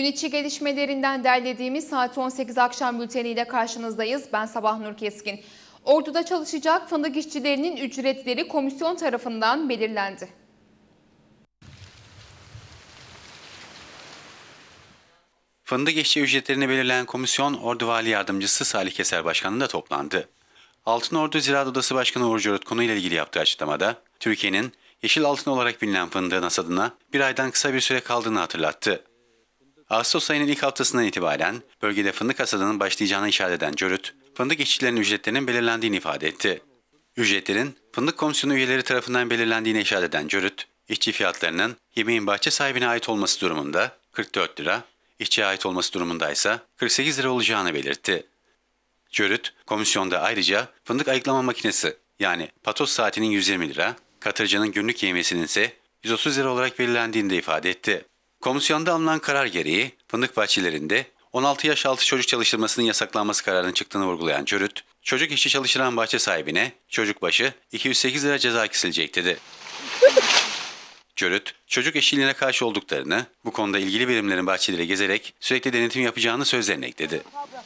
içi gelişmelerinden derlediğimiz saat 18 akşam bülteniyle karşınızdayız. Ben Sabah Nur Keskin. Ordu'da çalışacak fındık işçilerinin ücretleri komisyon tarafından belirlendi. Fındık işçi ücretlerini belirleyen komisyon Ordu Vali Yardımcısı Salih Keser Başkanı'nda toplandı. Altınordu Ziraat Odası Başkanı Uğur Corut konuyla ilgili yaptığı açıklamada, Türkiye'nin yeşil altın olarak bilinen fındığın hasadına bir aydan kısa bir süre kaldığını hatırlattı. Ağustos ayının ilk haftasından itibaren bölgede fındık hasadının başlayacağına işaret eden Corut, fındık işçilerinin ücretlerinin belirlendiğini ifade etti. Ücretlerin fındık komisyonu üyeleri tarafından belirlendiğine işaret eden Corut, işçi fiyatlarının yemeğin bahçe sahibine ait olması durumunda 44 lira, işçiye ait olması durumunda ise 48 lira olacağını belirtti. Corut, komisyonda ayrıca fındık ayıklama makinesi yani patos saatinin 120 lira, katırcının günlük yemesinin ise 130 lira olarak belirlendiğini de ifade etti. Komisyonda alınan karar gereği fındık bahçelerinde 16 yaş altı çocuk çalıştırmasının yasaklanması kararının çıktığını vurgulayan Corut, çocuk işçi çalıştıran bahçe sahibine çocuk başı 208 lira ceza kesilecek dedi. Corut, çocuk eşliğine karşı olduklarını, bu konuda ilgili birimlerin bahçeleri gezerek sürekli denetim yapacağını sözlerine ekledi.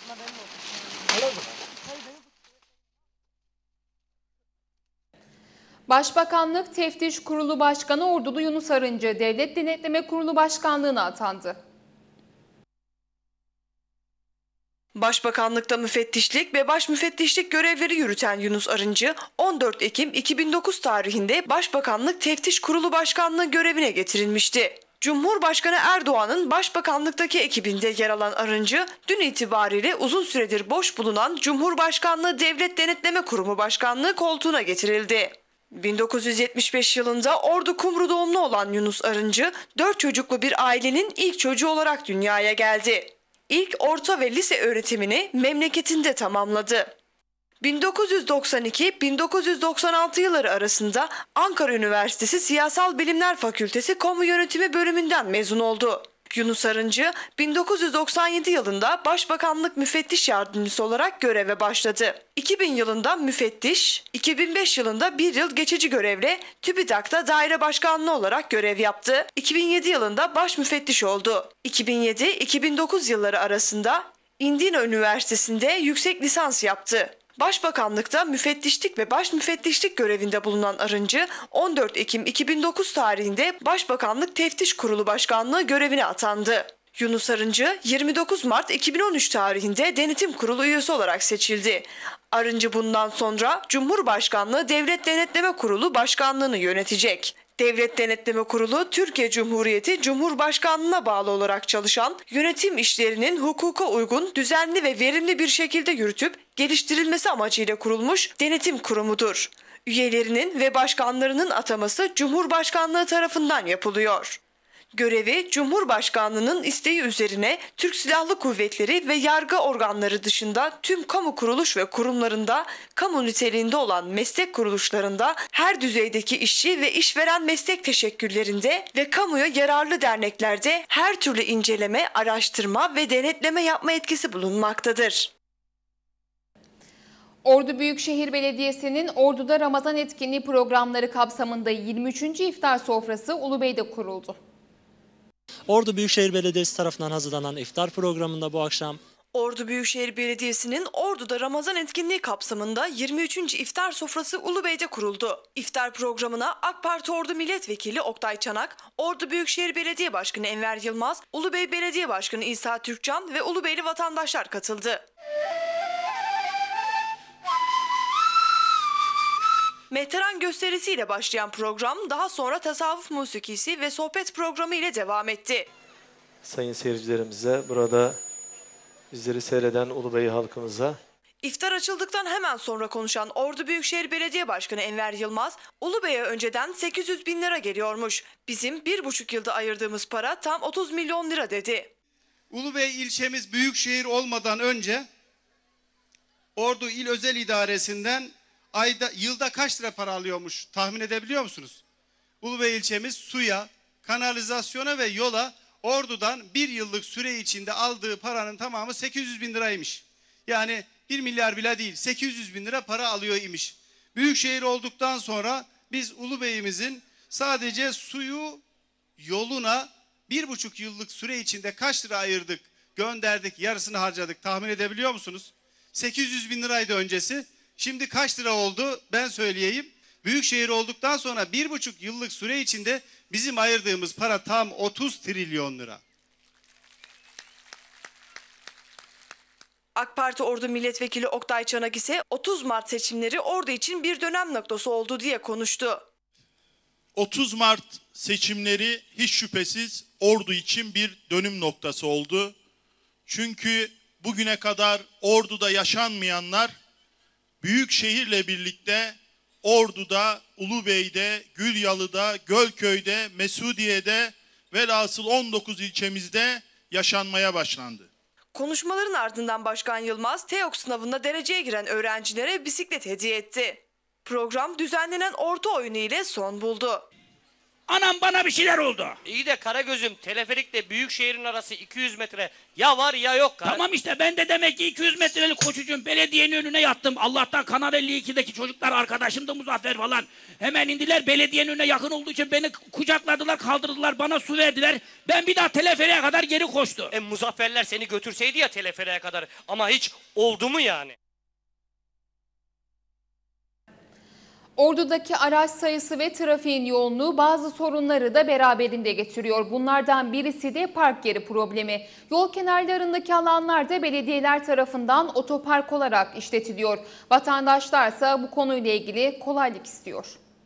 Başbakanlık Teftiş Kurulu Başkanı Ordulu Yunus Arıncı, Devlet Denetleme Kurulu Başkanlığı'na atandı. Başbakanlıkta müfettişlik ve baş müfettişlik görevleri yürüten Yunus Arıncı, 14 Ekim 2009 tarihinde Başbakanlık Teftiş Kurulu Başkanlığı görevine getirilmişti. Cumhurbaşkanı Erdoğan'ın başbakanlıktaki ekibinde yer alan Arıncı, dün itibariyle uzun süredir boş bulunan Cumhurbaşkanlığı Devlet Denetleme Kurumu Başkanlığı koltuğuna getirildi. 1975 yılında Ordu Kumru doğumlu olan Yunus Arıncı, 4 çocuklu bir ailenin ilk çocuğu olarak dünyaya geldi. İlk orta ve lise öğretimini memleketinde tamamladı. 1992-1996 yılları arasında Ankara Üniversitesi Siyasal Bilimler Fakültesi Kamu Yönetimi bölümünden mezun oldu. Yunus Arıncı 1997 yılında Başbakanlık Müfettiş Yardımcısı olarak göreve başladı. 2000 yılında müfettiş, 2005 yılında bir yıl geçici görevle TÜBİTAK'ta daire başkanlığı olarak görev yaptı. 2007 yılında baş müfettiş oldu. 2007-2009 yılları arasında Indiana Üniversitesi'nde yüksek lisans yaptı. Başbakanlıkta müfettişlik ve baş müfettişlik görevinde bulunan Arıncı, 14 Ekim 2009 tarihinde Başbakanlık Teftiş Kurulu Başkanlığı görevine atandı. Yunus Arıncı, 29 Mart 2013 tarihinde Denetim Kurulu üyesi olarak seçildi. Arıncı bundan sonra Cumhurbaşkanlığı Devlet Denetleme Kurulu Başkanlığını yönetecek. Devlet Denetleme Kurulu, Türkiye Cumhuriyeti Cumhurbaşkanlığına bağlı olarak çalışan, yönetim işlerinin hukuka uygun, düzenli ve verimli bir şekilde yürütüp geliştirilmesi amacıyla kurulmuş denetim kurumudur. Üyelerinin ve başkanlarının ataması Cumhurbaşkanlığı tarafından yapılıyor. Görevi, Cumhurbaşkanlığının isteği üzerine Türk Silahlı Kuvvetleri ve yargı organları dışında tüm kamu kuruluş ve kurumlarında, kamu niteliğinde olan meslek kuruluşlarında, her düzeydeki işçi ve işveren meslek teşekküllerinde ve kamuya yararlı derneklerde her türlü inceleme, araştırma ve denetleme yapma etkisi bulunmaktadır. Ordu Büyükşehir Belediyesi'nin Ordu'da Ramazan etkinliği programları kapsamında 23. iftar sofrası Ulubey'de kuruldu. Ordu Büyükşehir Belediyesi tarafından hazırlanan iftar programında bu akşam Ordu Büyükşehir Belediyesi'nin Ordu'da Ramazan etkinliği kapsamında 23. iftar sofrası Ulubey'de kuruldu. İftar programına AK Parti Ordu Milletvekili Oktay Çanak, Ordu Büyükşehir Belediye Başkanı Enver Yılmaz, Ulubey Belediye Başkanı İsa Türkcan ve Ulubeyli vatandaşlar katıldı. Mehteran gösterisiyle başlayan program daha sonra tasavvuf musikisi ve sohbet programı ile devam etti. Sayın seyircilerimize, burada bizleri seyreden Ulubey halkımıza. İftar açıldıktan hemen sonra konuşan Ordu Büyükşehir Belediye Başkanı Enver Yılmaz, Ulubey'e önceden 800 bin lira geliyormuş. Bizim 1,5 yılda ayırdığımız para tam 30 milyon lira dedi. Ulubey ilçemiz büyükşehir olmadan önce Ordu İl Özel İdaresi'nden yılda kaç lira para alıyormuş tahmin edebiliyor musunuz? Ulubey ilçemiz suya, kanalizasyona ve yola Ordu'dan bir yıllık süre içinde aldığı paranın tamamı 800 bin liraymış. Yani 1 milyar bile değil, 800 bin lira para alıyor imiş. Büyükşehir olduktan sonra biz Ulubey'imizin sadece suyu, yoluna 1,5 yıllık süre içinde kaç lira ayırdık, gönderdik, yarısını harcadık tahmin edebiliyor musunuz? 800 bin liraydı öncesi. Şimdi kaç lira oldu ben söyleyeyim. Büyükşehir olduktan sonra 1,5 yıllık süre içinde bizim ayırdığımız para tam 30 trilyon lira. AK Parti Ordu Milletvekili Oktay Çanak ise 30 Mart seçimleri Ordu için bir dönem noktası oldu diye konuştu. 30 Mart seçimleri hiç şüphesiz Ordu için bir dönüm noktası oldu. Çünkü bugüne kadar Ordu'da yaşanmayanlar Büyükşehir'le birlikte Ordu'da, Ulubey'de, Gülyalı'da, Gölköy'de, Mesudiye'de velhasıl 19 ilçemizde yaşanmaya başlandı. Konuşmaların ardından Başkan Yılmaz, TEOK sınavında dereceye giren öğrencilere bisiklet hediye etti. Program düzenlenen orta oyunu ile son buldu. Anam bana bir şeyler oldu. İyi de Karagöz'üm teleferikle Büyükşehir'in arası 200 metre. Ya var ya yok. Tamam işte ben de demek ki 200 metrelik koşucum belediyenin önüne yattım. Allah'tan Kanal 52'deki çocuklar arkadaşımdı Muzaffer falan. Hemen indiler belediyenin önüne yakın olduğu için beni kucakladılar kaldırdılar bana su verdiler. Ben bir daha teleferiğe kadar geri koştum. Muzafferler seni götürseydi ya teleferiğe kadar ama hiç oldu mu yani? Ordu'daki araç sayısı ve trafiğin yoğunluğu bazı sorunları da beraberinde getiriyor. Bunlardan birisi de park yeri problemi. Yol kenarlarındaki alanlar da belediyeler tarafından otopark olarak işletiliyor. Vatandaşlarsa bu konuyla ilgili kolaylık istiyor.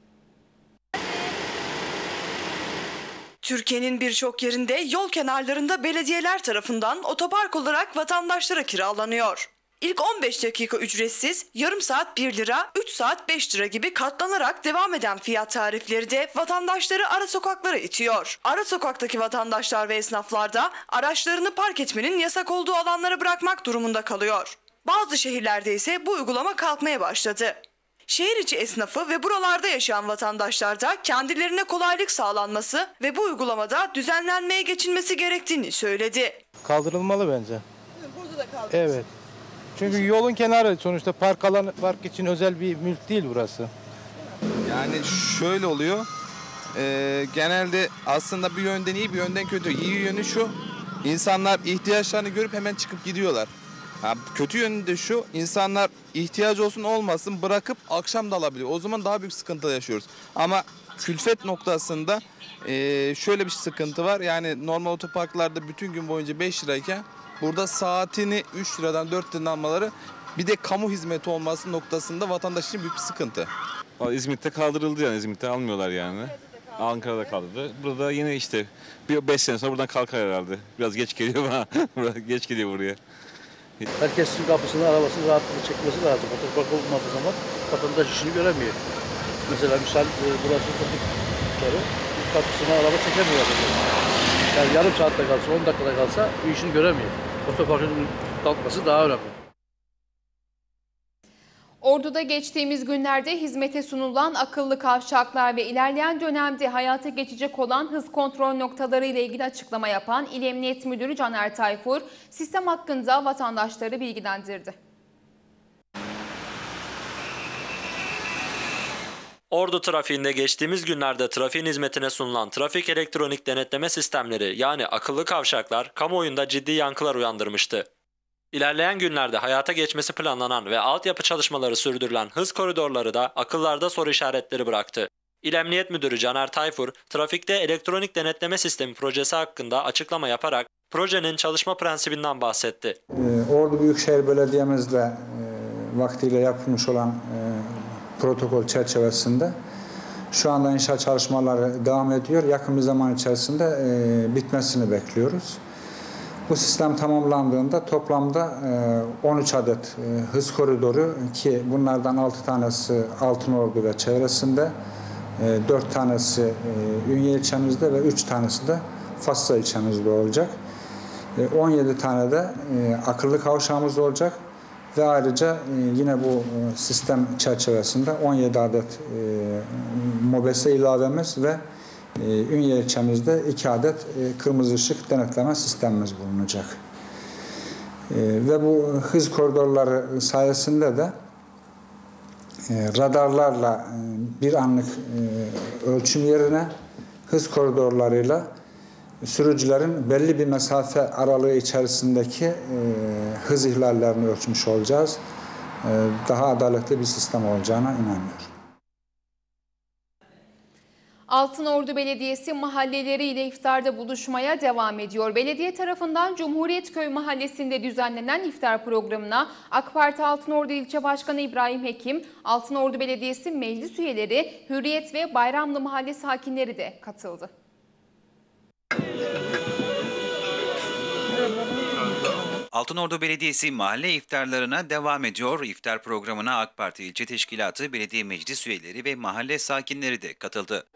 Türkiye'nin birçok yerinde yol kenarlarında belediyeler tarafından otopark olarak vatandaşlara kiralanıyor. İlk 15 dakika ücretsiz, yarım saat 1 lira, 3 saat 5 lira gibi katlanarak devam eden fiyat tarifleri de vatandaşları ara sokaklara itiyor. Ara sokaktaki vatandaşlar ve esnaflar da araçlarını park etmenin yasak olduğu alanlara bırakmak durumunda kalıyor. Bazı şehirlerde ise bu uygulama kalkmaya başladı. Şehir içi esnafı ve buralarda yaşayan vatandaşlar da kendilerine kolaylık sağlanması ve bu uygulamada düzenlenmeye geçilmesi gerektiğini söyledi. Kaldırılmalı bence. Burada da kaldı. Evet. Çünkü yolun kenarı sonuçta park için özel bir mülk değil burası. Yani şöyle oluyor. Genelde aslında bir yönden iyi bir yönden kötü. İyi yönü şu. İnsanlar ihtiyaçlarını görüp hemen çıkıp gidiyorlar. Kötü yönü de şu. İnsanlar ihtiyacı olsun olmasın bırakıp akşam da alabiliyor. O zaman daha büyük sıkıntı yaşıyoruz. Ama külfet noktasında şöyle bir sıkıntı var. Yani normal otoparklarda bütün gün boyunca 5 lirayken burada saatini 3 liradan 4 liradan almaları bir de kamu hizmeti olması noktasında vatandaş için büyük bir sıkıntı. İzmit'te kaldırıldı yani. İzmit'te almıyorlar yani. Ankara'da kaldırdı. Burada yine işte bir 5 sene sonra buradan kalkar herhalde. Biraz geç geliyor bana. Geç geliyor buraya. Herkesin kapısını, arabasını rahatlıkla çekmesi lazım. Otopark olmadığı zaman vatandaş işini göremiyor. Mesela misal burası trafik yukarı, kapısına araba çekemiyor. Yani yarım saatte kalsa, 10 dakikada kalsa bu işini göremiyor. Otoparkın kalkması daha önemli. Ordu'da geçtiğimiz günlerde hizmete sunulan akıllı kavşaklar ve ilerleyen dönemde hayata geçecek olan hız kontrol noktaları ile ilgili açıklama yapan İl Emniyet Müdürü Caner Tayfur, sistem hakkında vatandaşları bilgilendirdi. Ordu trafiğinde geçtiğimiz günlerde trafiğin hizmetine sunulan trafik elektronik denetleme sistemleri yani akıllı kavşaklar kamuoyunda ciddi yankılar uyandırmıştı. İlerleyen günlerde hayata geçmesi planlanan ve altyapı çalışmaları sürdürülen hız koridorları da akıllarda soru işaretleri bıraktı. İl Emniyet Müdürü Caner Tayfur, trafikte elektronik denetleme sistemi projesi hakkında açıklama yaparak projenin çalışma prensibinden bahsetti. Ordu Büyükşehir Belediye'mizle vaktiyle yapılmış olan protokol çerçevesinde şu anda inşaat çalışmaları devam ediyor. Yakın bir zaman içerisinde bitmesini bekliyoruz. Bu sistem tamamlandığında toplamda 13 adet hız koridoru ki bunlardan 6 tanesi Altınordu ve çevresinde, 4 tanesi Ünye ilçemizde ve 3 tanesi de Fatsa ilçemizde olacak. 17 tane de akıllı kavşağımız olacak ve ayrıca yine bu sistem çerçevesinde 17 adet mobese ilavemiz ve Ünye ilçemizde 2 adet kırmızı ışık denetleme sistemimiz bulunacak. Ve bu hız koridorları sayesinde de radarlarla bir anlık ölçüm yerine hız koridorlarıyla sürücülerin belli bir mesafe aralığı içerisindeki hız ihlallerini ölçmüş olacağız. Daha adaletli bir sistem olacağına inanıyorum. Altınordu Belediyesi mahalleleriyle iftarda buluşmaya devam ediyor. Belediye tarafından Cumhuriyetköy Mahallesi'nde düzenlenen iftar programına AK Parti Altınordu İlçe Başkanı İbrahim Hekim, Altınordu Belediyesi meclis üyeleri, Hürriyet ve Bayramlı Mahalle sakinleri de katıldı. Altınordu Belediyesi mahalle iftarlarına devam ediyor. İftar programına AK Parti İlçe Teşkilatı, belediye meclis üyeleri ve mahalle sakinleri de katıldı.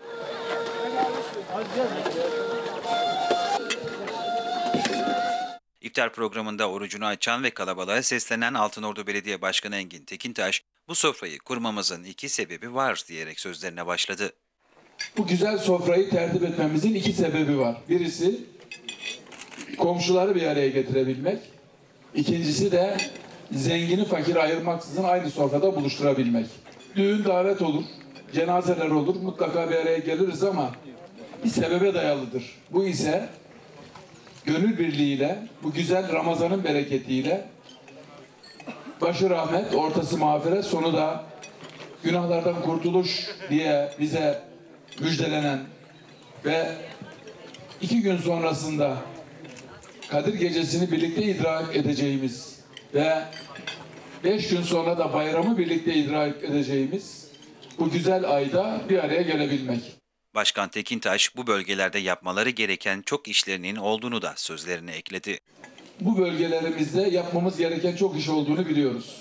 İftar programında orucunu açan ve kalabalığa seslenen Altınordu Belediye Başkanı Engin Tekintaş, bu sofrayı kurmamızın iki sebebi var diyerek sözlerine başladı. Bu güzel sofrayı tertip etmemizin iki sebebi var. Birisi komşuları bir araya getirebilmek. İkincisi de zengini fakir ayırmaksızın aynı sofrada buluşturabilmek. Düğün davet olur, cenazeler olur, mutlaka bir araya geliriz ama bir sebebe dayalıdır. Bu ise gönül birliğiyle, bu güzel Ramazan'ın bereketiyle başı rahmet, ortası mağfiret, sonu da günahlardan kurtuluş diye bize müjdelenen ve 2 gün sonrasında Kadir Gecesi'ni birlikte idrak edeceğimiz ve 5 gün sonra da bayramı birlikte idrak edeceğimiz bu güzel ayda bir araya gelebilmek. Başkan Tekintaş, bu bölgelerde yapmaları gereken çok işlerinin olduğunu da sözlerine ekledi. Bu bölgelerimizde yapmamız gereken çok iş olduğunu biliyoruz.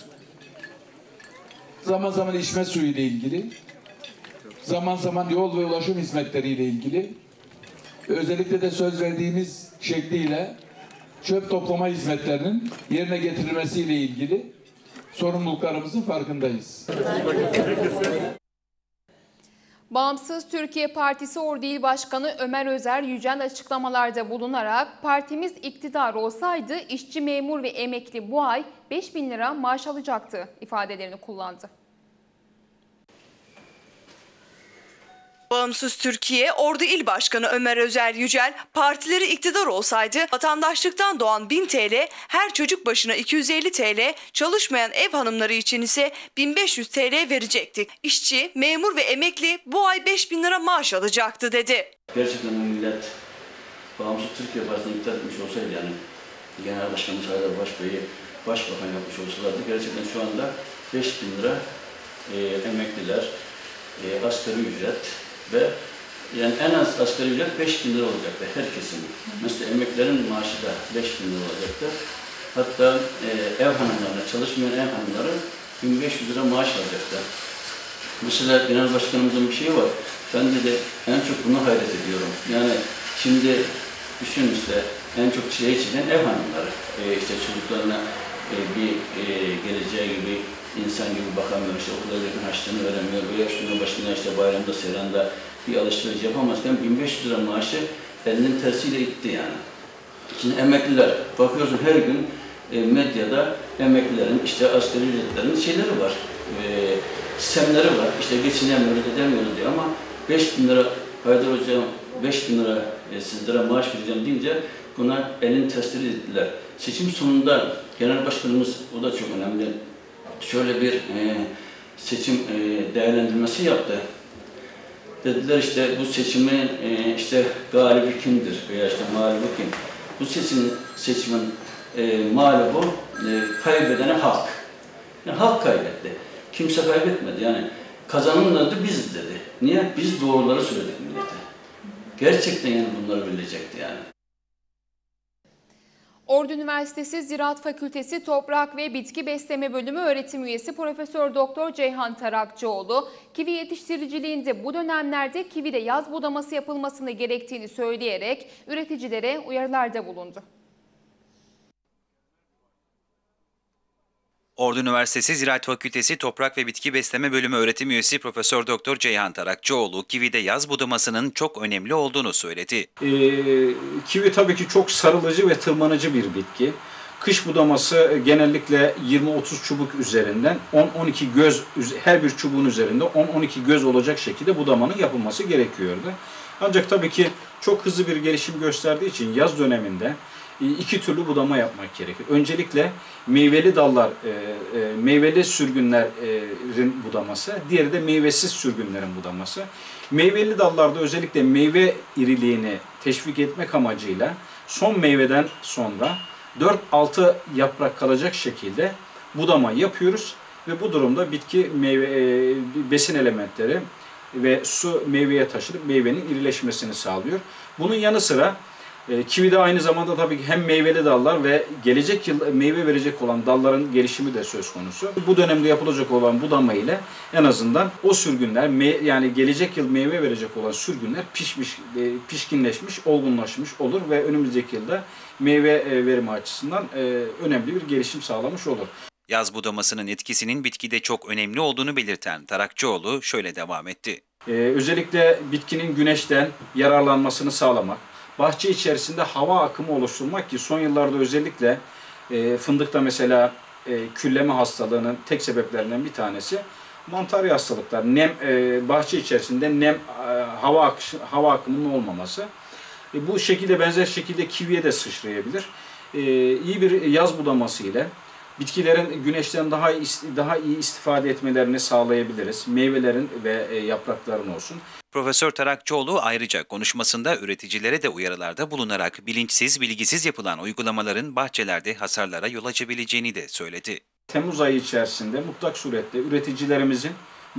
Zaman zaman içme suyu ile ilgili, zaman zaman yol ve ulaşım hizmetleriyle ilgili, özellikle de söz verdiğimiz şekliyle çöp toplama hizmetlerinin yerine getirilmesiyle ilgili sorumluluklarımızın farkındayız. Bağımsız Türkiye Partisi Ordu İl Başkanı Ömer Özer Yücel açıklamalarda bulunarak partimiz iktidar olsaydı işçi, memur ve emekli bu ay 5.000 lira maaş alacaktı ifadelerini kullandı. Bağımsız Türkiye Ordu İl Başkanı Ömer Özer Yücel, partileri iktidar olsaydı vatandaşlıktan doğan 1000 TL, her çocuk başına 250 TL, çalışmayan ev hanımları için ise 1500 TL verecektik. İşçi, memur ve emekli bu ay 5.000 lira maaş alacaktı dedi. Gerçekten millet Bağımsız Türkiye Partisi'ne iktidar etmiş olsaydı, yani Genel Başkanımız Haydar Başbey'i başbakan yapmış olsalardı, gerçekten şu anda 5.000 lira emekliler, asgari ücret ve yani en az asgari ücret 5.000 lira olacaktı her kesim. Mesela emeklilerin maaşı da 5.000 lira olacaktı. Hatta ev hanımlarına, çalışmayan ev hanımları 1500 lira maaş alacaktı. Mesela Genel Başkanımızın bir şeyi var. Ben de en çok bunu hayret ediyorum. Yani şimdi düşün işte en çok çile çeken ev hanımları. İşte çocuklarına bir geleceği gibi insan gibi bakamıyor, işte okula yakın harçlığını veremiyor, veya şunun başına işte bayramda, seyranda bir alışveriş yapamazken 1500 lira maaşı elinin tersiyle itti yani. Şimdi emekliler, bakıyorsun her gün medyada emeklilerin, işte asgari ücretlerin şeyleri var, sistemleri var, işte geçinemiyoruz, edemiyoruz diyor ama 5.000 lira, Haydar Hocam 5.000 lira sizlere maaş vereceğim deyince buna elini teslim ettiler. Seçim sonunda Genel Başkanımız, o da çok önemli, şöyle bir seçim değerlendirmesi yaptı. Dediler işte bu seçimin işte galibi kimdir veya işte mağlubu kim? Bu seçimin mağlubu kaybedene halk. Yani halk kaybetti. Kimse kaybetmedi. Yani kazananlar da biziz dedi. Niye? Biz doğruları söyledik millete. Gerçekten yani bunları bilecekti yani. Ordu Üniversitesi Ziraat Fakültesi Toprak ve Bitki Besleme Bölümü öğretim üyesi Profesör Doktor Ceyhan Tarakçıoğlu, kivi yetiştiriciliğinde bu dönemlerde kivide yaz budaması yapılmasını gerektiğini söyleyerek üreticilere uyarılarda bulundu. Ordu Üniversitesi Ziraat Fakültesi Toprak ve Bitki Besleme Bölümü öğretim üyesi Profesör Doktor Ceyhan Tarakçıoğlu, kivide yaz budamasının çok önemli olduğunu söyledi. Kivi tabii ki çok sarılıcı ve tırmanıcı bir bitki. Kış budaması genellikle 20-30 çubuk üzerinden 10-12 göz, her bir çubuğun üzerinde 10-12 göz olacak şekilde budamanın yapılması gerekiyordu. Ancak tabii ki çok hızlı bir gelişim gösterdiği için yaz döneminde iki türlü budama yapmak gerekir. Öncelikle meyveli dallar, meyveli sürgünlerin budaması, diğeri de meyvesiz sürgünlerin budaması. Meyveli dallarda özellikle meyve iriliğini teşvik etmek amacıyla son meyveden sonra 4-6 yaprak kalacak şekilde budama yapıyoruz ve bu durumda bitki besin elementleri ve su meyveye taşınıp meyvenin irileşmesini sağlıyor. Bunun yanı sıra kivi de aynı zamanda tabii ki hem meyveli dallar ve gelecek yıl meyve verecek olan dalların gelişimi de söz konusu. Bu dönemde yapılacak olan budama ile en azından o sürgünler yani gelecek yıl meyve verecek olan sürgünler pişkinleşmiş, olgunlaşmış olur ve önümüzdeki yılda meyve verimi açısından önemli bir gelişim sağlamış olur. Yaz budamasının etkisinin bitkide çok önemli olduğunu belirten Tarakçıoğlu şöyle devam etti. Özellikle bitkinin güneşten yararlanmasını sağlamak, bahçe içerisinde hava akımı oluşturmak ki son yıllarda özellikle fındıkta mesela külleme hastalığının tek sebeplerinden bir tanesi mantarya hastalıklar. Bahçe içerisinde hava akımının olmaması. Bu şekilde benzer şekilde kiviye de sıçrayabilir. İyi bir yaz budaması ile bitkilerin güneşten daha iyi istifade etmelerini sağlayabiliriz. Meyvelerin ve yaprakların olsun. Profesör Tarakçıoğlu ayrıca konuşmasında üreticilere de uyarılarda bulunarak bilinçsiz, bilgisiz yapılan uygulamaların bahçelerde hasarlara yol açabileceğini de söyledi. Temmuz ayı içerisinde mutlak surette üreticilerimizin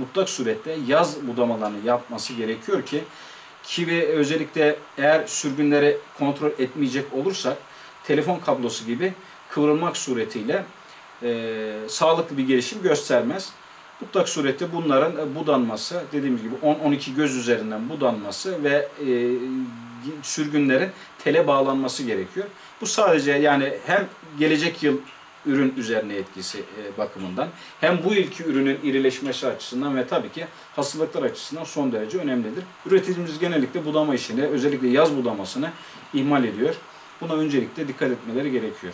yaz budamalarını yapması gerekiyor ki kivi özellikle eğer sürgünleri kontrol etmeyecek olursak telefon kablosu gibi kıvrılmak suretiyle sağlıklı bir gelişim göstermez. Mutlak surette bunların budanması, dediğimiz gibi 10-12 göz üzerinden budanması ve sürgünlerin tele bağlanması gerekiyor. Bu sadece yani hem gelecek yıl ürün üzerine etkisi bakımından hem bu yılki ürünün irileşmesi açısından ve tabii ki hastalıklar açısından son derece önemlidir. Üreticimiz genellikle budama işini, özellikle yaz budamasını ihmal ediyor. Buna öncelikle dikkat etmeleri gerekiyor.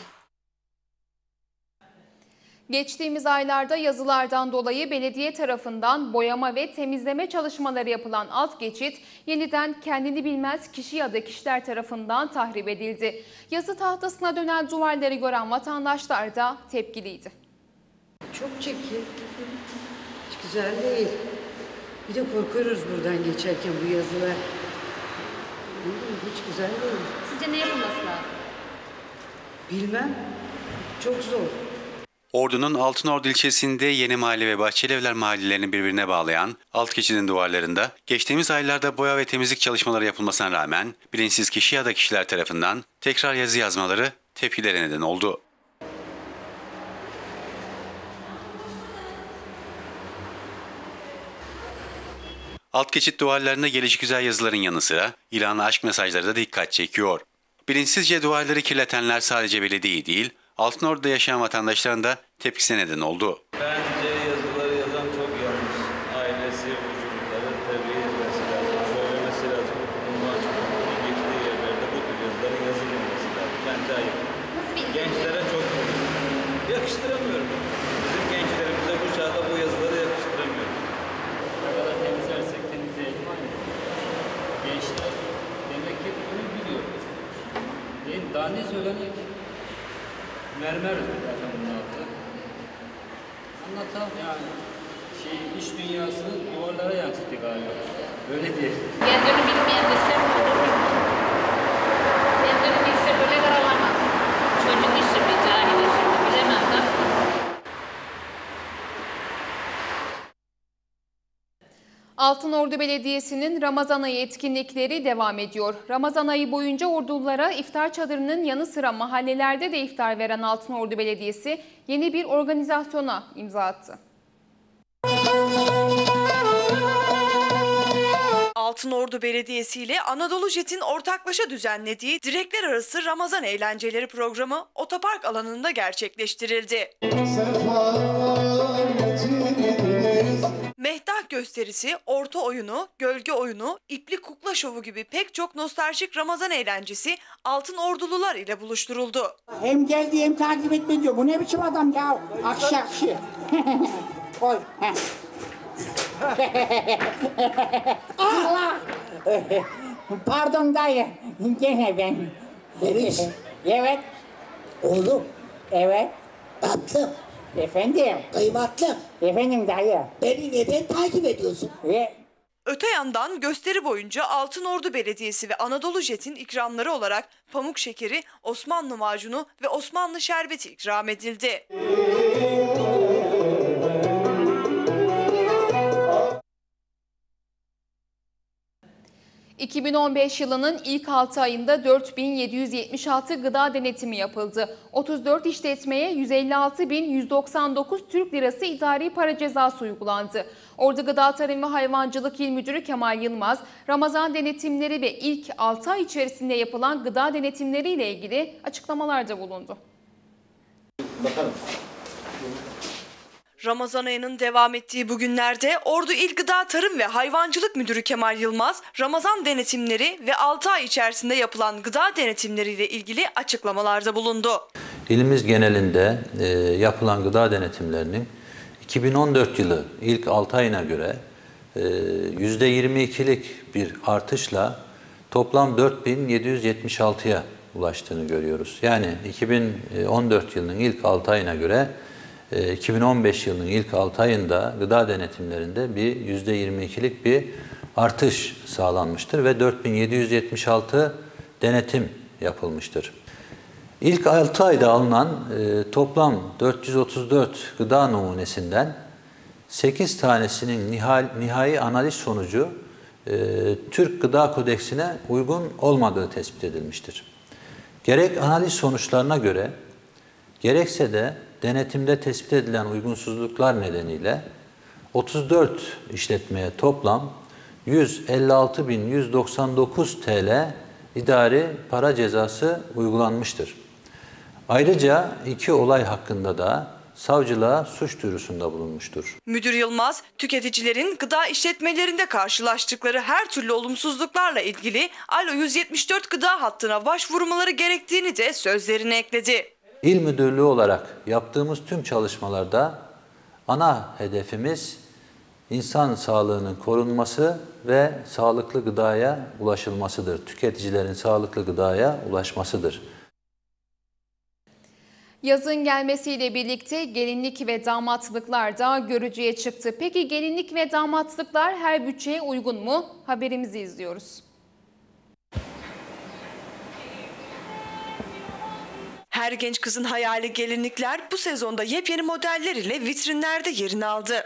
Geçtiğimiz aylarda yazılardan dolayı belediye tarafından boyama ve temizleme çalışmaları yapılan alt geçit yeniden kendini bilmez kişi ya da kişiler tarafından tahrip edildi. Yazı tahtasına dönen duvarları gören vatandaşlar da tepkiliydi. Çok çirkin. Hiç güzel değil. Bir de korkuyoruz buradan geçerken bu yazılar. Hiç güzel değil. Sizce ne yapılması lazım? Bilmem. Çok zor. Ordu'nun Altınordu ilçesinde Yeni Mahalle ve Bahçelievler mahallelerini birbirine bağlayan alt geçidin duvarlarında geçtiğimiz aylarda boya ve temizlik çalışmaları yapılmasına rağmen bilinçsiz kişi ya da kişiler tarafından tekrar yazı yazmaları tepkilere neden oldu. Alt geçit duvarlarında gelişigüzel yazıların yanı sıra ilanlı aşk mesajları da dikkat çekiyor. Bilinçsizce duvarları kirletenler sadece belediye değil, Altınordu'da yaşayan vatandaşların da tepkisine neden oldu. Bence yazıları yazan çok yanlış. Ailesi, çocukları terbiye etmesi lazım. Söylemesi lazım. Bundan çok gittiği yerlerde bu tür yazıların yazılmaması lazım. Bence ayıp. Gençlere çok yakıştıramıyorum. Bizim gençlerimize bu çağda bu yazıları yakıştıramıyorum. Ne kadar temizlersek temizleyelim. Gençler demek ki bunu biliyor. Daha ne söylenir ki? Mermer zaten bunun altı. Anlatalım yani. İş dünyasını duvarlara yansıttı galiba. Öyle diye. Kendini bilmeyen de sen olur. Kendini bilse böyle karalamaz. Çocuk işi mi, cahil işi mi bilemem de. Altınordu Belediyesi'nin Ramazan ayı etkinlikleri devam ediyor. Ramazan ayı boyunca ordulara iftar çadırının yanı sıra mahallelerde de iftar veren Altınordu Belediyesi yeni bir organizasyona imza attı. Altınordu Belediyesi ile Anadolu Jet'in ortaklaşa düzenlediği direkler arası Ramazan eğlenceleri programı otopark alanında gerçekleştirildi. Mehtah gösterisi, orta oyunu, gölge oyunu, ipli kukla şovu gibi pek çok nostaljik Ramazan eğlencesi Altınordulular ile buluşturuldu. Hem geldi hem takip etme diyor. Bu ne biçim adam ya? Akşakşı. Koy. Allah. Pardon dayı. Gene ben. Meriç. Evet. Oğlum. Evet. Tatlım. Efendim. Kıymatlım. Efendim dayı. Beni neden takip ediyorsun? Öte yandan gösteri boyunca Altınordu Belediyesi ve Anadolu Jet'in ikramları olarak pamuk şekeri, Osmanlı macunu ve Osmanlı şerbeti ikram edildi. ...2015 yılının ilk 6 ayında 4776 gıda denetimi yapıldı. 34 işletmeye 156.199 Türk Lirası idari para cezası uygulandı. Ordu Gıda Tarım ve Hayvancılık İl Müdürü Kemal Yılmaz, Ramazan denetimleri ve ilk 6 ay içerisinde yapılan gıda denetimleriyle ilgili açıklamalarda bulundu. Bakalım. Ramazan ayının devam ettiği bu günlerde Ordu İl Gıda Tarım ve Hayvancılık Müdürü Kemal Yılmaz, Ramazan denetimleri ve 6 ay içerisinde yapılan gıda denetimleriyle ilgili açıklamalarda bulundu. İlimiz genelinde yapılan gıda denetimlerinin 2014 yılı ilk 6 ayına göre %22'lik bir artışla toplam 4776'ya ulaştığını görüyoruz. Yani 2014 yılının ilk 6 ayına göre 2015 yılının ilk 6 ayında gıda denetimlerinde bir %22'lik bir artış sağlanmıştır ve 4776 denetim yapılmıştır. İlk 6 ayda alınan toplam 434 gıda numunesinden 8 tanesinin nihai analiz sonucu Türk Gıda Kodeksine uygun olmadığı tespit edilmiştir. Gerek analiz sonuçlarına göre, gerekse de denetimde tespit edilen uygunsuzluklar nedeniyle 34 işletmeye toplam 156.199 TL idari para cezası uygulanmıştır. Ayrıca 2 olay hakkında da savcılığa suç duyurusunda bulunmuştur. Müdür Yılmaz, tüketicilerin gıda işletmelerinde karşılaştıkları her türlü olumsuzluklarla ilgili Alo 174 gıda hattına başvurmaları gerektiğini de sözlerine ekledi. İl Müdürlüğü olarak yaptığımız tüm çalışmalarda ana hedefimiz insan sağlığının korunması ve sağlıklı gıdaya ulaşılmasıdır. Tüketicilerin sağlıklı gıdaya ulaşmasıdır. Yazın gelmesiyle birlikte gelinlik ve damatlıklar da görücüye çıktı. Peki gelinlik ve damatlıklar her bütçeye uygun mu? Haberimizi izliyoruz. Her genç kızın hayali gelinlikler bu sezonda yepyeni modeller ile vitrinlerde yerini aldı.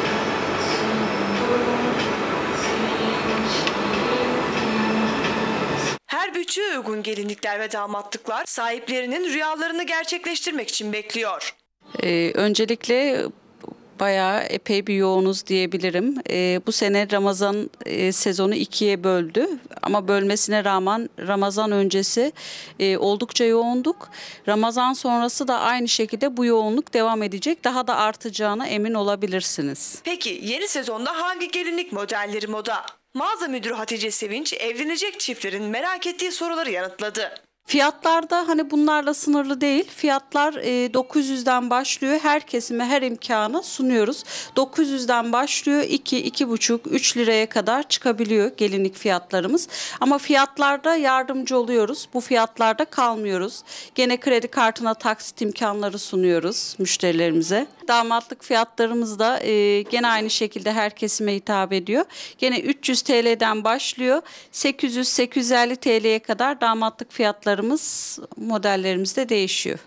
Her bütçeye uygun gelinlikler ve damatlıklar sahiplerinin rüyalarını gerçekleştirmek için bekliyor. Öncelikle bayağı epey bir yoğunuz diyebilirim. Bu sene Ramazan sezonu 2'ye böldü ama bölmesine rağmen Ramazan öncesi oldukça yoğunduk. Ramazan sonrası da aynı şekilde bu yoğunluk devam edecek. Daha da artacağına emin olabilirsiniz. Peki yeni sezonda hangi gelinlik modelleri moda? Mağaza müdürü Hatice Sevinç evlenecek çiftlerin merak ettiği soruları yanıtladı. Fiyatlar da hani bunlarla sınırlı değil. Fiyatlar 900'den başlıyor. Her kesime, her imkanı sunuyoruz. 900'den başlıyor. 2, 2,5, 3 liraya kadar çıkabiliyor gelinlik fiyatlarımız. Ama fiyatlarda yardımcı oluyoruz. Bu fiyatlarda kalmıyoruz. Gene kredi kartına taksit imkanları sunuyoruz müşterilerimize. Damatlık fiyatlarımız da gene aynı şekilde her kesime hitap ediyor. Gene 300 TL'den başlıyor. 800-850 TL'ye kadar damatlık fiyatları modellerimizde değişiyor.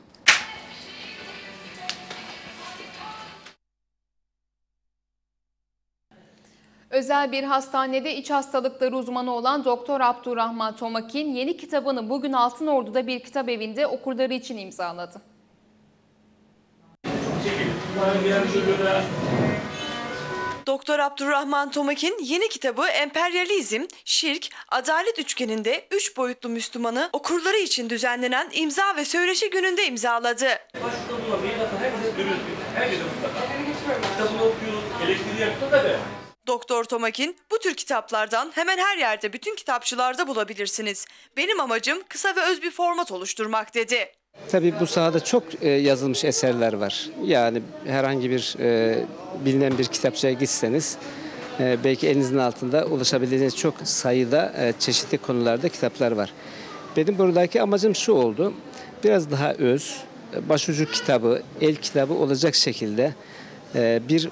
Özel bir hastanede iç hastalıkları uzmanı olan Doktor Abdurrahman Tomakin yeni kitabını bugün Altınordu'da bir kitap evinde okurları için imzaladı. Doktor Abdurrahman Tomakin yeni kitabı Emperyalizm, Şirk, Adalet Üçgeni'nde 3 boyutlu Müslümanı okurları için düzenlenen imza ve söyleşi gününde imzaladı. Doktor Tomakin, bu tür kitaplardan hemen her yerde bütün kitapçılarda bulabilirsiniz. Benim amacım kısa ve öz bir format oluşturmak dedi. Tabii bu sahada çok yazılmış eserler var. Yani herhangi bir bilinen bir kitapçıya gitseniz belki elinizin altında ulaşabileceğiniz çok sayıda çeşitli konularda kitaplar var. Benim buradaki amacım şu oldu. Biraz daha öz, başucu kitabı, el kitabı olacak şekilde bir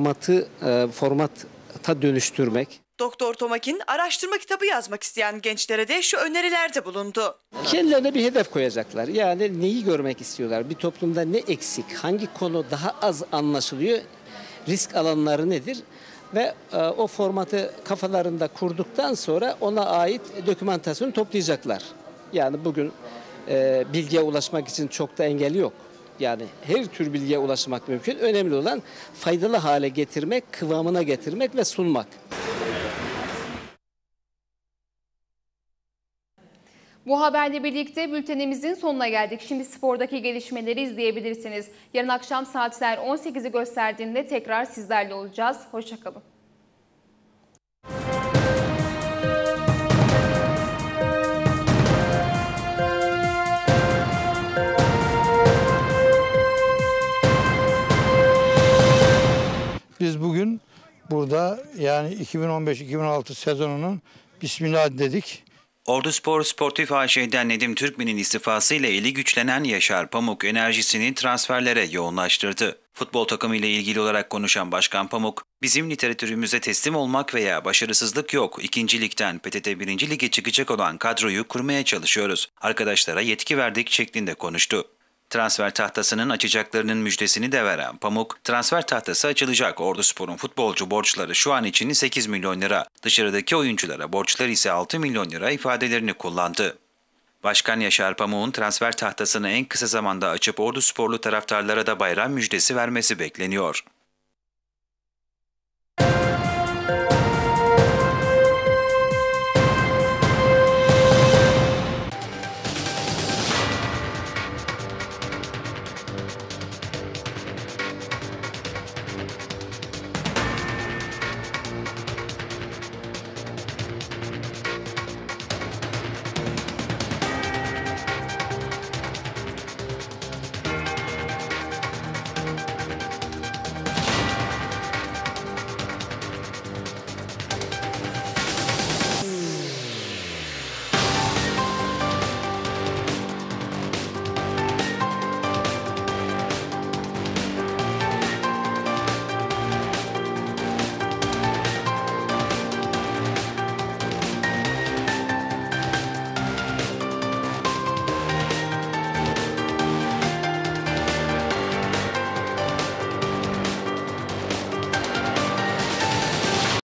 formata dönüştürmek. Doktor Tomakin araştırma kitabı yazmak isteyen gençlere de şu önerilerde bulundu. Kendilerine bir hedef koyacaklar. Yani neyi görmek istiyorlar? Bir toplumda ne eksik? Hangi konu daha az anlaşılıyor? Risk alanları nedir? Ve o formatı kafalarında kurduktan sonra ona ait dokümantasyonu toplayacaklar. Yani bugün bilgiye ulaşmak için çok da engel yok. Yani her tür bilgiye ulaşmak mümkün. Önemli olan faydalı hale getirmek, kıvamına getirmek ve sunmak. Bu haberle birlikte bültenimizin sonuna geldik. Şimdi spordaki gelişmeleri izleyebilirsiniz. Yarın akşam saatler 18'i gösterdiğinde tekrar sizlerle olacağız. Hoşça kalın. Biz bugün burada yani 2015-2016 sezonunun bismillah dedik. Orduspor Sportif AŞ'den Nedim Türkmen'in istifasıyla eli güçlenen Yaşar Pamuk enerjisini transferlere yoğunlaştırdı. Futbol takımı ile ilgili olarak konuşan Başkan Pamuk, "Bizim literatürümüze teslim olmak veya başarısızlık yok. 2. Lig'den PTT 1. Lig'e çıkacak olan kadroyu kurmaya çalışıyoruz. Arkadaşlara yetki verdik" şeklinde konuştu. Transfer tahtasının açacaklarının müjdesini de veren Pamuk, transfer tahtası açılacak. Orduspor'un futbolcu borçları şu an için 8 milyon lira. Dışarıdaki oyunculara borçlar ise 6 milyon lira ifadelerini kullandı. Başkan Yaşar Pamuk'un transfer tahtasını en kısa zamanda açıp Ordusporlu taraftarlara da bayram müjdesi vermesi bekleniyor.